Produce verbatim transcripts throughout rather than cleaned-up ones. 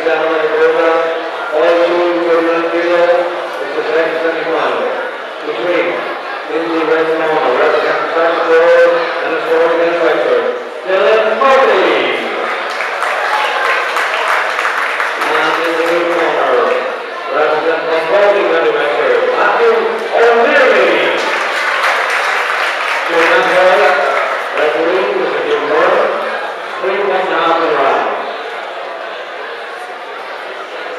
gentlemen, Berta, all two Berta Field, it's the second semifinal between Lindsay Redmond, representing First Road, and the fourth inspector, Dylan Murphy. And in the blue corner, representing the voting inspector, Matthew O'Leary. To the right, referee, Mister Jim Moore, three one half the round.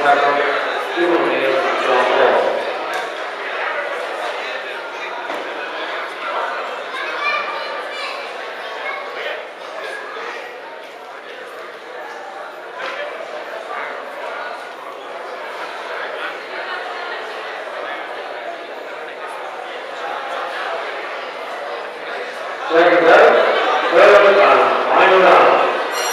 Pepper, Stephen Neal, and John Paul. Second out, Relevant and final round.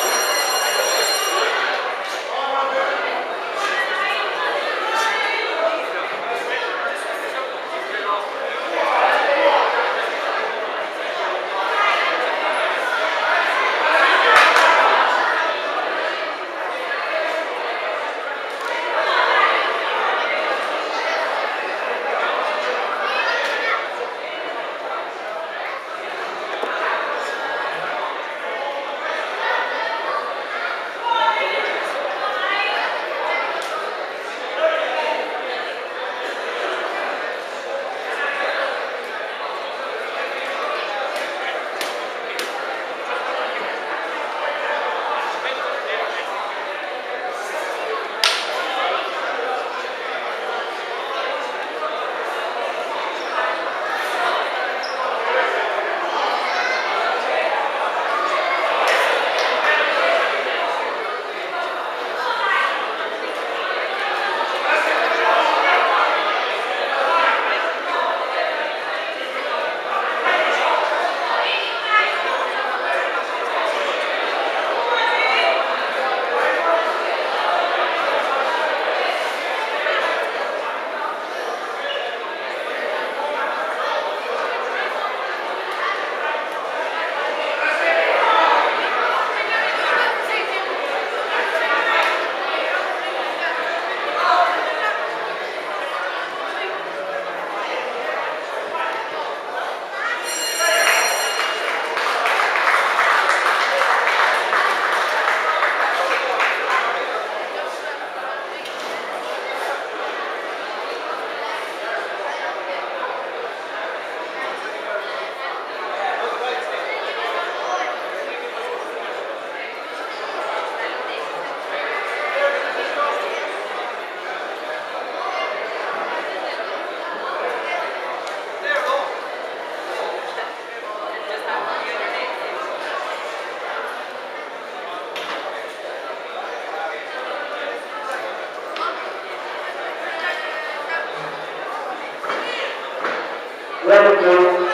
Level two.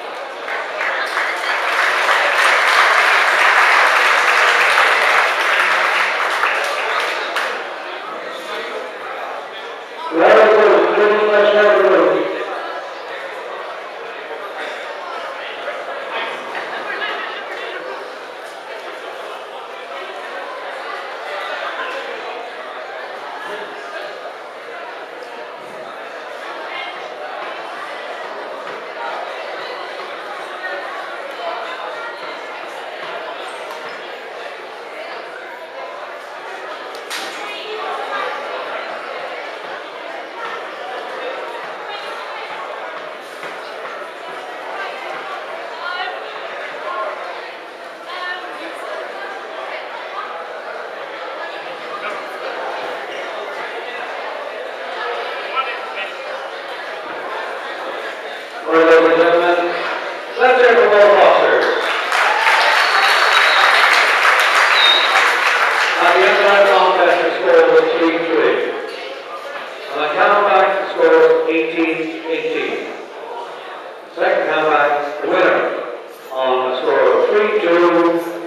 Level two, pretty much level two. Ladies and gentlemen, let's hear from all boxers. At the end of that contest, the score was three three. On the countback, the score was eighteen eighteen. Second countback, the winner on a score of three two.